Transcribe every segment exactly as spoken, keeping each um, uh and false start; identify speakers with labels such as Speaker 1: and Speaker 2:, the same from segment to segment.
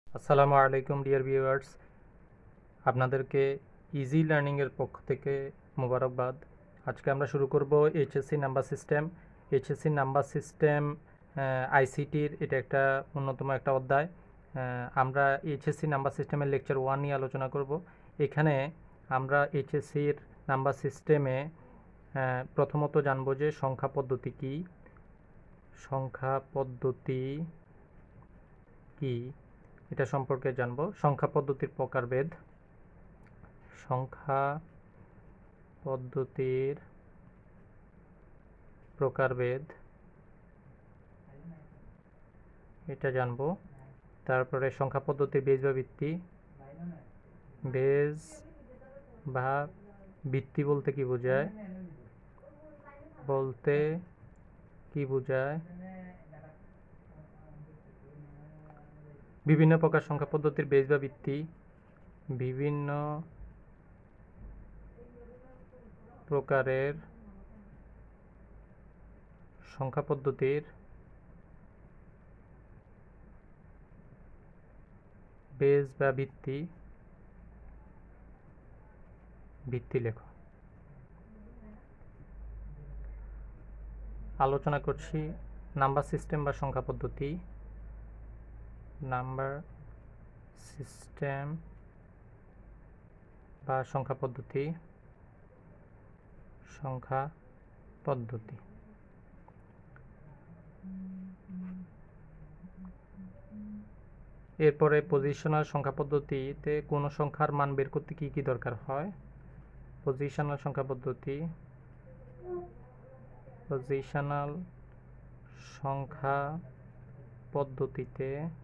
Speaker 1: আসসালামু আলাইকুম dear viewers, আপনাদেরকে ইজি লার্নিংয়ের পক্ষ থেকে মোবারকবাদ। আজকে আমরা শুরু করব HSC number system. HSC number system আইসিটির এটা একটা অন্যতম একটা অধ্যায়। আমরা এইচএসসি নাম্বার সিস্টেমের লেকচার ওয়ান নিয়ে আলোচনা করব। এখানে আমরা এইচএসসির নাম্বার সিস্টেমে প্রথমত জানবো যে সংখ্যা পদ্ধতি কী, সংখ্যা পদ্ধতি কী এটা সম্পর্কে জানব। সংখ্যা পদ্ধতির প্রকারভেদ, সংখ্যা পদ্ধতির প্রকারভেদ এটা জানব। তারপরে সংখ্যা পদ্ধতির বেজ বা ভিত্তি, বেজ বা ভিত্তি বলতে কি বোঝায় বলতে কি বোঝায় বিভিন্ন প্রকার সংখ্যা পদ্ধতির বেজ বা ভিত্তি, বিভিন্ন প্রকারের সংখ্যা পদ্ধতির বেজ বা ভিত্তি, ভিত্তি লেখো। আলোচনা করছি নাম্বার সিস্টেম বা সংখ্যা পদ্ধতি। নাম্বার সিস্টেম বা সংখ্যা পদ্ধতি, সংখ্যা পদ্ধতি এরপরে পজিশনাল সংখ্যা পদ্ধতিতে কোনো সংখ্যার মান বের করতে কি কি দরকার হয়। পজিশনাল সংখ্যা পদ্ধতি, পজিশনাল সংখ্যা পদ্ধতিতে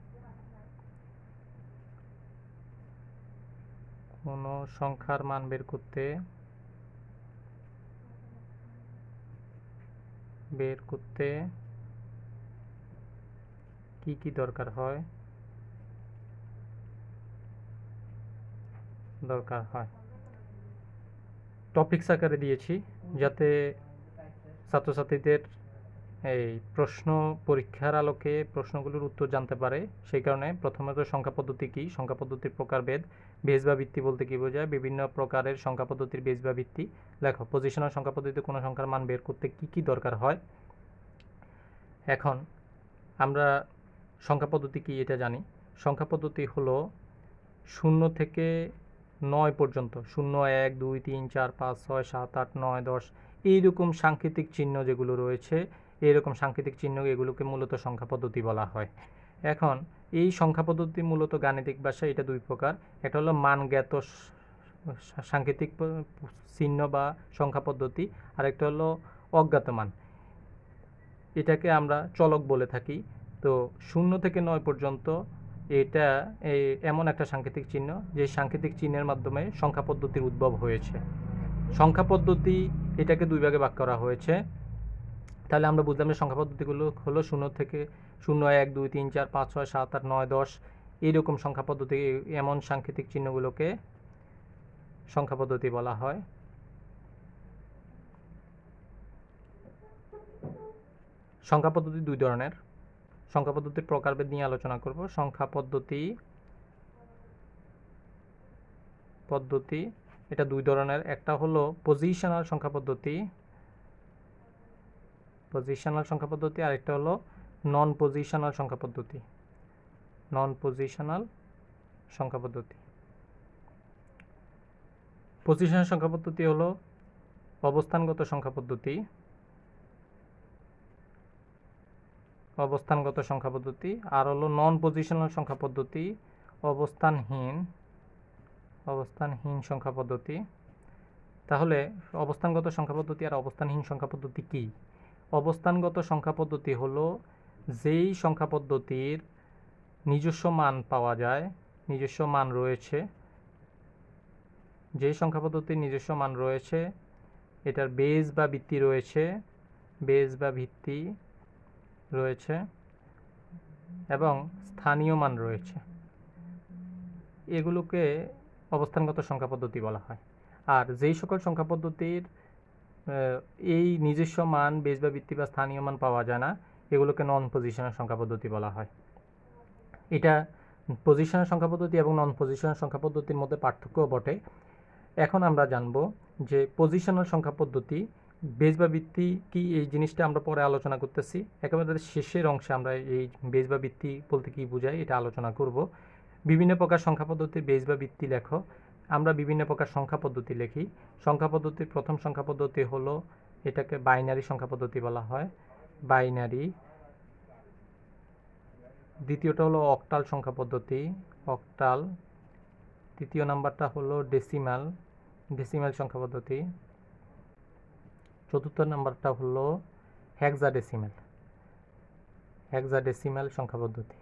Speaker 1: কোনো সংখ্যার মান বের করতে বের করতে কি কি দরকার হয় দরকার হয় টপিকস আকারে দিয়েছি যাতে ছাত্রছাত্রীদের এই প্রশ্ন পরীক্ষার আলোকে প্রশ্নগুলোর উত্তর জানতে পারে। সেই কারণে প্রথমত সংখ্যা পদ্ধতি কী, সংখ্যা পদ্ধতির প্রকারভেদ, বেজ বা ভিত্তি বলতে কী বোঝায়, বিভিন্ন প্রকারের সংখ্যা পদ্ধতির বেজ বা ভিত্তি লেখো। পজিশনাল সংখ্যা পদ্ধতিতে কোনো সংখ্যার মান বের করতে কি কি দরকার হয়। এখন আমরা সংখ্যা পদ্ধতি কি এটা জানি। সংখ্যা পদ্ধতি হলো শূন্য থেকে নয় পর্যন্ত, শূন্য এক দুই তিন চার পাঁচ ছয় সাত আট নয় দশ এইরকম সাংকেতিক চিহ্ন যেগুলো রয়েছে, এইরকম সাংকেতিক চিহ্ন এগুলোকে মূলত সংখ্যা পদ্ধতি বলা হয়। এখন এই সংখ্যা পদ্ধতি মূলত গাণিতিক ভাষায় এটা দুই প্রকার। একটা হলো মানজ্ঞাত সাংকেতিক চিহ্ন বা সংখ্যা পদ্ধতি, আর একটা হলো অজ্ঞাত মান, এটাকে আমরা চলক বলে থাকি। তো শূন্য থেকে নয় পর্যন্ত এটা এমন একটা সাংকেতিক চিহ্ন যে সাংকেতিক চিহ্নের মাধ্যমে সংখ্যা পদ্ধতির উদ্ভব হয়েছে। সংখ্যা পদ্ধতি এটাকে দুই ভাগে ভাগ করা হয়েছে। তাহলে আমরা বুঝলাম যে সংখ্যা পদ্ধতিগুলো হলো শূন্য থেকে শূন্য এক দুই তিন চার পাঁচ ছয় সাত আট নয় দশ এইরকম সংখ্যা পদ্ধতি, এমন সাংকেতিক চিহ্নগুলোকে সংখ্যা পদ্ধতি বলা হয়। সংখ্যা পদ্ধতি দুই ধরনের। সংখ্যা পদ্ধতির প্রকারভেদ নিয়ে আলোচনা করব। সংখ্যা পদ্ধতি পদ্ধতি এটা দুই ধরনের। একটা হলো পজিশনাল সংখ্যা পদ্ধতি, পজিশনাল সংখ্যা পদ্ধতি, আর একটা হলো নন পজিশনাল সংখ্যা পদ্ধতি, নন পজিশনাল সংখ্যা পদ্ধতি। পজিশনাল সংখ্যা পদ্ধতি হলো অবস্থানগত সংখ্যা পদ্ধতি, অবস্থানগত সংখ্যা পদ্ধতি, আর হলো নন পজিশনাল সংখ্যা পদ্ধতি, অবস্থানহীন অবস্থানহীন সংখ্যা পদ্ধতি। তাহলে অবস্থানগত সংখ্যা পদ্ধতি আর অবস্থানহীন সংখ্যা পদ্ধতি কি? অবস্থানগত সংখ্যা পদ্ধতি হলো যেই সংখ্যা পদ্ধতির নিজস্ব মান পাওয়া যায়, নিজস্ব মান রয়েছে, যেই সংখ্যা পদ্ধতির নিজস্ব মান রয়েছে, এটার বেজ বা ভিত্তি রয়েছে, বেজ বা ভিত্তি রয়েছে এবং স্থানীয় মান রয়েছে, এগুলোকে অবস্থানগত সংখ্যা পদ্ধতি বলা হয়। আর যেই সকল সংখ্যা পদ্ধতির এই নিজস্ব মান, বেজ বা ভিত্তি বা স্থানীয় মান পাওয়া যায় না, এগুলোকে নন পজিশনাল সংখ্যা পদ্ধতি বলা হয়। এটা পজিশনাল সংখ্যা পদ্ধতি এবং নন পজিশনাল সংখ্যা পদ্ধতির মধ্যে পার্থক্য বটে। এখন আমরা জানব যে পজিশনাল সংখ্যা পদ্ধতি বেজ বা ভিত্তি কি, এই জিনিসটা আমরা পরে আলোচনা করতেছি। একেবারে শেষের অংশে আমরা এই বেজ বা ভিত্তি বলতে কি বোঝায় এটা আলোচনা করব। বিভিন্ন প্রকার সংখ্যা পদ্ধতির বেজ বা ভিত্তি লেখো। আমরা বিভিন্ন প্রকার সংখ্যা পদ্ধতি লিখি। সংখ্যা পদ্ধতির প্রথম সংখ্যা পদ্ধতি হলো, এটাকে বাইনারি সংখ্যা পদ্ধতি বলা হয়, বাইনারি। দ্বিতীয়টা হলো অক্টাল সংখ্যা পদ্ধতি, অক্টাল। তৃতীয় নাম্বারটা হলো ডেসিমাল, ডেসিমাল সংখ্যা পদ্ধতি। চতুর্থ নাম্বারটা হলো হেক্সাডেসিমাল, হেক্সাডেসিমাল সংখ্যা পদ্ধতি,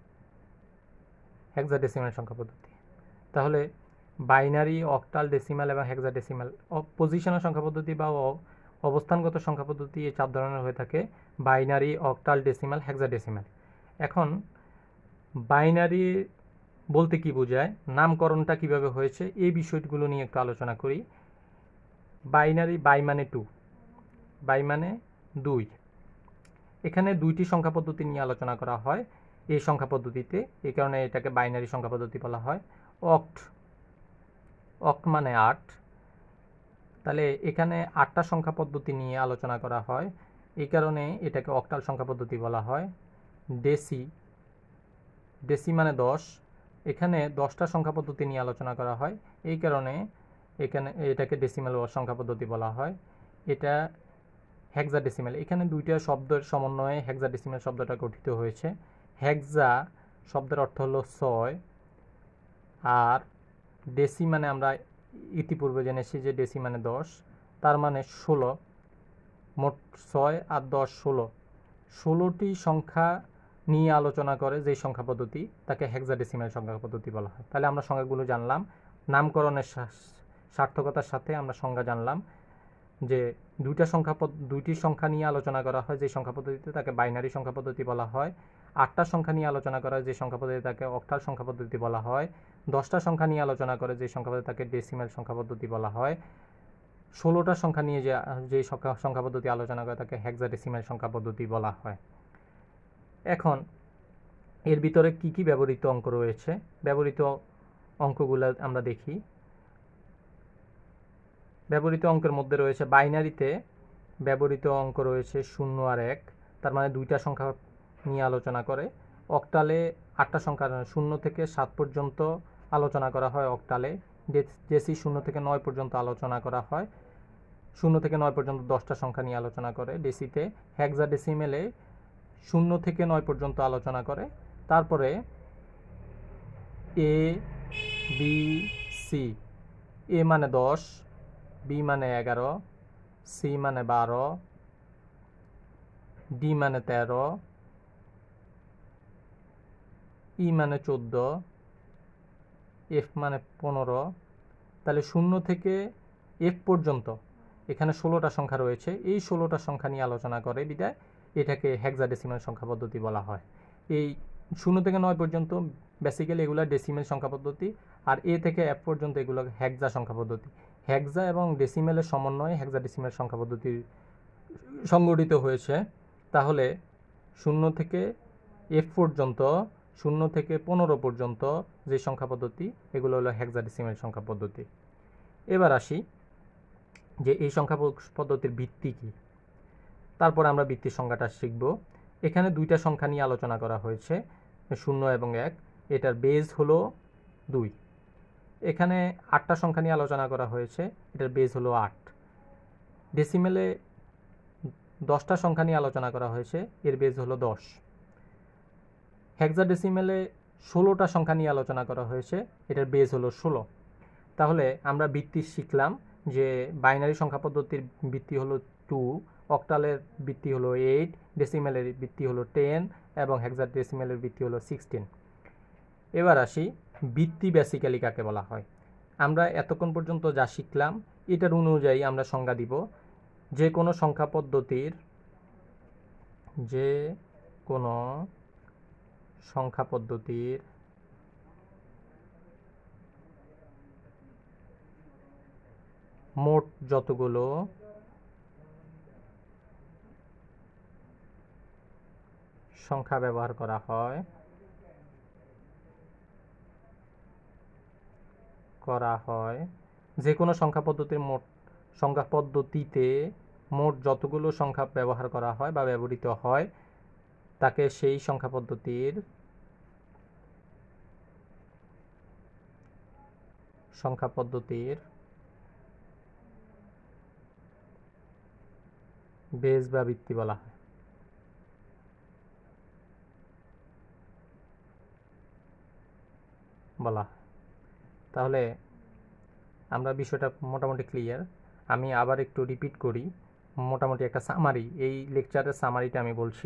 Speaker 1: হেক্সাডেসিমাল সংখ্যা পদ্ধতি। তাহলে বাইনারি, অক্টাল, ডেসিমাল এবং হেক্সাডেসিমাল। পজিশনাল সংখ্যা পদ্ধতি বা অবস্থানগত সংখ্যা পদ্ধতি এই চার ধরনের হয়ে থাকে: বাইনারি, অক্টাল, ডেসিমাল, হেক্সাডেসিমাল। এখন বাইনারি বলতে কি বোঝায়, নামকরণটা কিভাবে হয়েছে, এই বিষয়গুলো নিয়ে একটু আলোচনা করি। বাইনারি, বাই মানে টু, বাই মানে দুই। এখানে দুইটি সংখ্যা পদ্ধতি নিয়ে আলোচনা করা হয় এই সংখ্যা পদ্ধতিতে, এই কারণে এটাকে বাইনারি সংখ্যা পদ্ধতি বলা হয়। অক্ট, অক্ট মানে আট। তাহলে এখানে আটটা সংখ্যা পদ্ধতি নিয়ে আলোচনা করা হয়, এই কারণে এটাকে অক্টাল সংখ্যা পদ্ধতি বলা হয়। ডেসি, ডেসি মানে দশ। এখানে দশটা সংখ্যা পদ্ধতি নিয়ে আলোচনা করা হয়, এই কারণে এখানে এটাকে ডেসিমাল সংখ্যা পদ্ধতি বলা হয়। এটা হেক্সাডেসিমাল, এখানে দুইটা শব্দের সমন্বয়ে হেক্সাডেসিমাল শব্দটা গঠিত হয়েছে। হেক্সা শব্দের অর্থ হলো ছয়, আর ডেসি মানে আমরা ইতিপূর্বে জেনেছি যে ডেসি মানে দশ, তার মানে ষোলো। মোট ছয় আর দশ ষোলো, ষোলোটি সংখ্যা নিয়ে আলোচনা করে যে সংখ্যা পদ্ধতি তাকে হেক্সাডেসিমাল সংখ্যা পদ্ধতি বলা হয়। তাহলে আমরা সংখ্যাগুলো জানলাম, নামকরণের সার্থকতার সাথে আমরা সংজ্ঞা জানলাম যে দুইটা সংখ্যা দুইটি সংখ্যা নিয়ে আলোচনা করা হয় যে সংখ্যা পদ্ধতিতে তাকে বাইনারি সংখ্যা পদ্ধতি বলা হয়। আটটা সংখ্যা নিয়ে আলোচনা করা হয় যে সংখ্যা পদ্ধতি তাকে অক্টাল সংখ্যা পদ্ধতি বলা হয়। দশটা সংখ্যা নিয়ে আলোচনা করে যে সংখ্যা পদ্ধতি তাকে ডেসিমাল সংখ্যা পদ্ধতি বলা হয়। ষোলোটা সংখ্যা নিয়ে যে যে সংখ্যা সংখ্যা পদ্ধতি আলোচনা করে তাকে হেক্সাডেসিমাল সংখ্যা পদ্ধতি বলা হয়। এখন এর ভিতরে কি কি ব্যবহৃত অঙ্ক রয়েছে, ব্যবহৃত অঙ্কগুলো আমরা দেখি। ব্যবহৃত অঙ্কের মধ্যে রয়েছে, বাইনারিতে ব্যবহৃত অঙ্ক রয়েছে শূন্য আর এক, তার মানে দুইটা সংখ্যা নিয়ে আলোচনা করে। অক্টালে আটটা সংখ্যা, শূন্য থেকে সাত পর্যন্ত আলোচনা করা হয় অক্টালে। ডেসি শূন্য থেকে নয় পর্যন্ত আলোচনা করা হয়, শূন্য থেকে নয় পর্যন্ত দশটা সংখ্যা নিয়ে আলোচনা করে ডেসিতে। হেক্সাডেসিমেলে শূন্য থেকে নয় পর্যন্ত আলোচনা করে। তারপরে এ বি সি, এ মানে দশ, বি মানে এগারো, সি মানে বারো, ডি মানে তেরো, ই মানে চোদ্দ, এফ মানে পনেরো। তাহলে শূন্য থেকে এফ পর্যন্ত এখানে ষোলোটা সংখ্যা রয়েছে, এই ষোলোটা সংখ্যা নিয়ে আলোচনা করে বিদায় এটাকে হেক্সাডেসিমাল সংখ্যা পদ্ধতি বলা হয়। এই শূন্য থেকে নয় পর্যন্ত বেসিক্যালি এগুলো ডেসিমেল সংখ্যা পদ্ধতি, আর এ থেকে এফ পর্যন্ত এগুলো হেক্সা সংখ্যা পদ্ধতি। হেক্সা এবং ডেসিমেলের সমন্বয়ে হেক্সাডেসিমাল সংখ্যা পদ্ধতি সংগঠিত হয়েছে। তাহলে শূন্য থেকে এফ পর্যন্ত, শূন্য থেকে পনেরো পর্যন্ত যে সংখ্যা পদ্ধতি এগুলো হলো হেক্সাডেসিমাল সংখ্যা পদ্ধতি। এবার আসি যে এই সংখ্যা পদ্ধতির ভিত্তি কী, তারপর আমরা ভিত্তির সংখ্যাটা শিখব। এখানে দুইটা সংখ্যা নিয়ে আলোচনা করা হয়েছে, শূন্য এবং এক, এটার বেজ হলো দুই। এখানে আটটা সংখ্যা নিয়ে আলোচনা করা হয়েছে, এটার বেজ হলো আট। ডেসিমেলে দশটা সংখ্যা নিয়ে আলোচনা করা হয়েছে, এর বেজ হলো দশ। হেক্সাডেসিমেলে ষোলোটা সংখ্যা নিয়ে আলোচনা করা হয়েছে, এটার বেজ হলো ষোলো। তাহলে আমরা ভিত্তি শিখলাম যে বাইনারি সংখ্যা পদ্ধতির ভিত্তি হলো টু, অক্টালের ভিত্তি হলো এইট, ডেসিমেলের ভিত্তি হলো টেন এবং হেক্সাডেসিমেলের ভিত্তি হলো সিক্সটিন। এবার আসি ভিত্তি বেসিক্যালি কাকে বলা হয়। আমরা এতক্ষণ পর্যন্ত যা শিখলাম এটার অনুযায়ী আমরা সংজ্ঞা দিব। যে কোনো সংখ্যা পদ্ধতির যে কোনো সংখ্যা পদ্ধতির মোট যতগুলো সংখ্যা ব্যবহার করা হয় করা হয়, যে কোনো সংখ্যা পদ্ধতির মোট সংখ্যা পদ্ধতিতে মোট যতগুলো সংখ্যা ব্যবহার করা হয় বা ব্যবহৃত হয় তাকে সেই সংখ্যা পদ্ধতির সংখ্যা পদ্ধতির বেজ বা ভিত্তি বলা হয়। বলা হয় তাহলে আমরা বিষয়টা মোটামুটি ক্লিয়ার। আমি আবার একটু রিপিট করি, মোটামুটি একটা সামারি, এই লেকচারের সামারিটা আমি বলছি।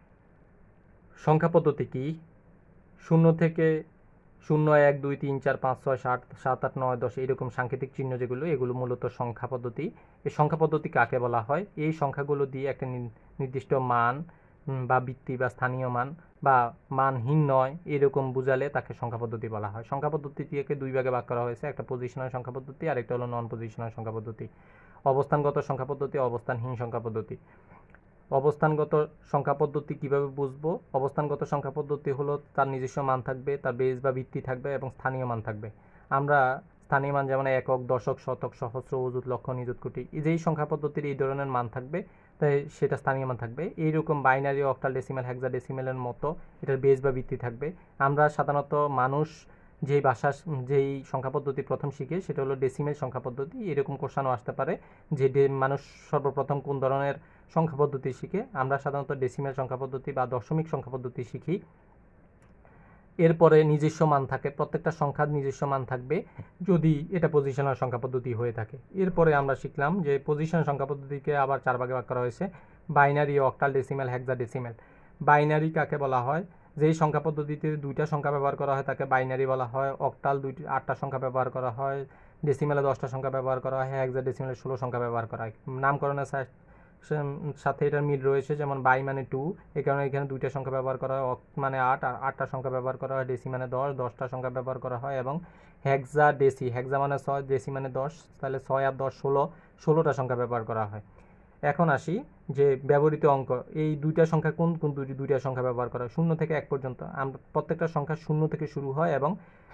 Speaker 1: সংখ্যা পদ্ধতি কি? শূন্য থেকে শূন্য এক দুই তিন চার পাঁচ ছয় সাত সাত আট নয় দশ এইরকম সাংকেতিক চিহ্ন যেগুলো, এগুলো মূলত সংখ্যা পদ্ধতি। এই সংখ্যা পদ্ধতি কাকে বলা হয়? এই সংখ্যাগুলো দিয়ে একটা নির্দিষ্ট মান বা ভিত্তি বা স্থানীয় মান বা মানহীন নয় এরকম বুঝালে তাকে সংখ্যা পদ্ধতি বলা হয়। সংখ্যা পদ্ধতিটিকে দুই ভাগে ভাগ করা হয়েছে, একটা পজিশনাল সংখ্যা পদ্ধতি আর একটা হলো নন পজিশনাল সংখ্যা পদ্ধতি। অবস্থানগত সংখ্যা পদ্ধতি, অবস্থানহীন সংখ্যা পদ্ধতি। অবস্থানগত সংখ্যা পদ্ধতি কিভাবে বুঝবো? অবস্থানগত সংখ্যা পদ্ধতি হলো তার নিজস্ব মান থাকবে, তার বেজ বা ভিত্তি থাকবে এবং স্থানীয় মান থাকবে। আমরা স্থানীয় মান যেমন একক, দশক, শতক, সহস্র, অযুত, লক্ষ, নিযুত, কোটি, যেই সংখ্যা পদ্ধতির এই ধরনের মান থাকবে তাই সেটা স্থানীয় মান থাকবে। এইরকম বাইনারি, অক্টাল, ডেসিমাল, হেক্সাডেসিমালের মতো এটার বেজ বা ভিত্তি থাকবে। আমরা সাধারণত মানুষ যেই ভাষা যেই সংখ্যা পদ্ধতি প্রথম শিখে সেটা হলো ডেসিমেল সংখ্যা পদ্ধতি। এরকম কোশ্চেনও আসতে পারে যে মানুষ সর্বপ্রথম কোন ধরনের সংখ্যা পদ্ধতি শিখে। আমরা সাধারণত ডেসিমেল সংখ্যা পদ্ধতি বা দশমিক সংখ্যা পদ্ধতি শিখি। এরপরে নিজস্ব মান থাকে, প্রত্যেকটা সংখ্যার নিজস্ব মান থাকবে যদি এটা পজিশনাল সংখ্যা পদ্ধতি হয়ে থাকে। এরপরে আমরা শিখলাম যে পজিশনাল সংখ্যা পদ্ধতিকে আবার চার ভাগে ভাগ করা হয়েছে, binary, octal, decimal, hexadecimal. Binary কাকে বলা হয়? যেই সংখ্যা পদ্ধতিতে দুইটা সংখ্যা ব্যবহার করা হয় তাকে বাইনারি বলা হয়। অক্টাল দুইটি আটটা সংখ্যা ব্যবহার করা হয়, ডেসিমেলে দশটা সংখ্যা ব্যবহার করা হয়, হেক্সাডেসিমেলে ষোলো সংখ্যা ব্যবহার করা হয়। নামকরণের সাথে এটার মিল রয়েছে, যেমন বাই মানে টু, এই কারণে এখানে দুইটা সংখ্যা ব্যবহার করা হয়, মানে আট, আটটা সংখ্যা ব্যবহার করা হয়, ডেসি মানে দশ, দশটা সংখ্যা ব্যবহার করা হয়, এবং হেক্সা ডেসি, হেক্সা মানে ছয়, ডেসি মানে দশ, তাহলে ছয় আর দশ ষোলো, ষোলোটা সংখ্যা ব্যবহার করা হয়। এখন আসি যে ব্যবহৃত অঙ্ক, এই দুইটা সংখ্যা কোন কোন দুইটি দুইটা সংখ্যা ব্যবহার করা হয়? শূন্য থেকে এক পর্যন্ত। আমরা প্রত্যেকটা সংখ্যা শূন্য থেকে শুরু হয় এবং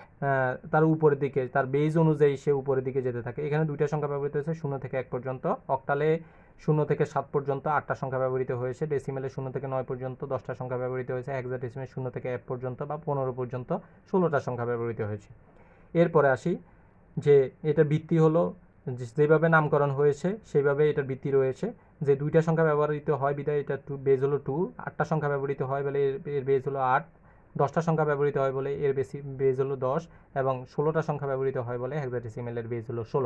Speaker 1: তার উপরের দিকে তার বেজ অনুযায়ী সে উপরের দিকে যেতে থাকে। এখানে দুইটা সংখ্যা ব্যবহৃত হয়েছে শূন্য থেকে এক পর্যন্ত। অক্টালে শূন্য থেকে সাত পর্যন্ত আটটা সংখ্যা ব্যবহৃত হয়েছে, ডেসিমেলে শূন্য থেকে নয় পর্যন্ত দশটা সংখ্যা ব্যবহৃত হয়েছে, হেক্সাডেসিমেলে শূন্য থেকে এক পর্যন্ত বা পনেরো পর্যন্ত ষোলোটা সংখ্যা ব্যবহৃত হয়েছে। এরপরে আসি যে এটা ভিত্তি হলো যেভাবে নামকরণ হয়েছে সেইভাবে এটার ভিত্তি রয়েছে, যে দুইটা সংখ্যা ব্যবহৃত হয় বিধায় এটা টু বেজ হলো টু, আটটা সংখ্যা ব্যবহৃত হয় বলে এর বেজ হলো আট, দশটা সংখ্যা ব্যবহৃত হয় বলে এর বেশি বেজ হলো দশ, এবং ষোলোটা সংখ্যা ব্যবহৃত হয় বলে হেক্সাডেসিমেলের বেজ হলো ষোলো।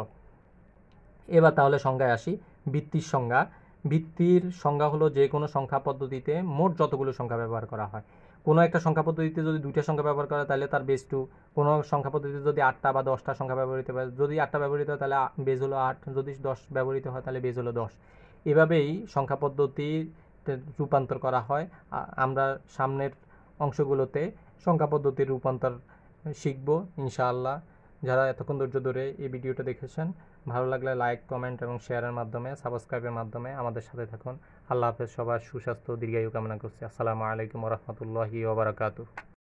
Speaker 1: এবার তাহলে সংজ্ঞায় আসি। ভিত্তির সংজ্ঞা। ভিত্তির সংজ্ঞা হলো যে কোনো সংখ্যা পদ্ধতিতে মোট যতগুলো সংখ্যা ব্যবহার করা হয়। কোনো একটা সংখ্যা পদ্ধতিতে যদি দুইটা সংখ্যা ব্যবহার করা হয় তাহলে তার বেজ টু। কোনো সংখ্যা পদ্ধতিতে যদি আটটা বা দশটা সংখ্যা ব্যবহৃত হয়, যদি আটটা ব্যবহৃত হয় তাহলে বেজ হলো আট, যদি দশ ব্যবহৃত হয় তাহলে বেজ হলো দশ। এভাবেই সংখ্যা পদ্ধতি রূপান্তর করা হয়। আমরা সামনের অংশগুলোতে সংখ্যা পদ্ধতির রূপান্তর শিখব ইনশাআল্লাহ। যারা এতক্ষণ ধৈর্য ধরে এই ভিডিওটা দেখেছেন, ভালো লাগলে লাইক, কমেন্ট এবং শেয়ারের মাধ্যমে, সাবস্ক্রাইবের মাধ্যমে আমাদের সাথে থাকুন। আল্লাহ হাফেজ। সবার সুস্বাস্থ্য ও দীর্ঘায়ু কামনা করছি। আসসালামু আলাইকুম ওয়া রাহমাতুল্লাহি ওয়া বারাকাতুহু।